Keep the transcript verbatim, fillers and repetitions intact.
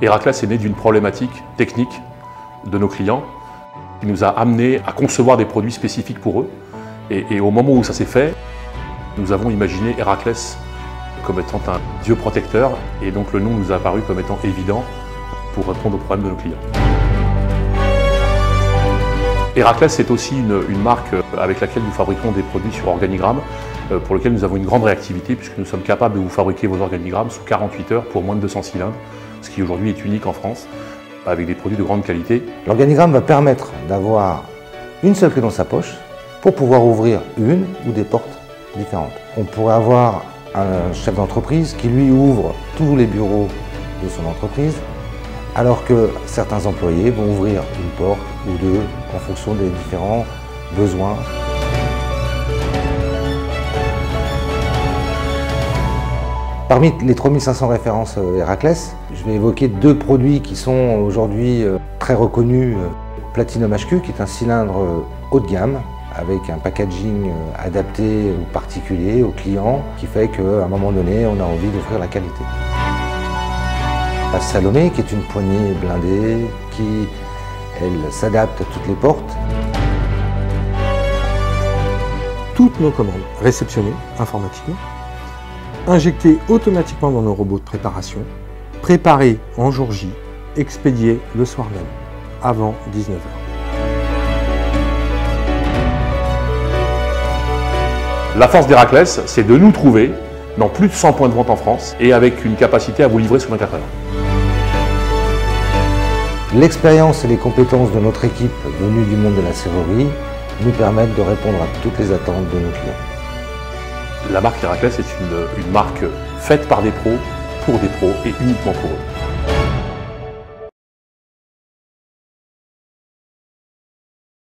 Héraclès est né d'une problématique technique de nos clients qui nous a amené à concevoir des produits spécifiques pour eux. Et, et au moment où ça s'est fait, nous avons imaginé Héraclès comme étant un dieu protecteur, et donc le nom nous a apparu comme étant évident pour répondre aux problèmes de nos clients. Héraclès est aussi une, une marque avec laquelle nous fabriquons des produits sur organigramme, pour lequel nous avons une grande réactivité puisque nous sommes capables de vous fabriquer vos organigrammes sous quarante-huit heures pour moins de deux cents cylindres, ce qui aujourd'hui est unique en France, avec des produits de grande qualité. L'organigramme va permettre d'avoir une seule clé dans sa poche pour pouvoir ouvrir une ou des portes différentes. On pourrait avoir un chef d'entreprise qui lui ouvre tous les bureaux de son entreprise, alors que certains employés vont ouvrir une porte ou deux en fonction des différents besoins. Parmi les trois mille cinq cents références Héraclès, je vais évoquer deux produits qui sont aujourd'hui très reconnus. Platinum H Q, qui est un cylindre haut de gamme, avec un packaging adapté aux particuliers, aux clients, qui fait qu'à un moment donné, on a envie d'offrir la qualité. La Salomé, qui est une poignée blindée, qui elle s'adapte à toutes les portes. Toutes nos commandes réceptionnées informatiquement, injectées automatiquement dans nos robots de préparation, préparées en jour J, expédiées le soir même, avant dix-neuf heures. La force d'Héraclès, c'est de nous trouver dans plus de cent points de vente en France et avec une capacité à vous livrer sous vingt-quatre heures. L'expérience et les compétences de notre équipe venue du monde de la serrurerie nous permettent de répondre à toutes les attentes de nos clients. La marque Héraclès est une, une marque faite par des pros, pour des pros et uniquement pour eux.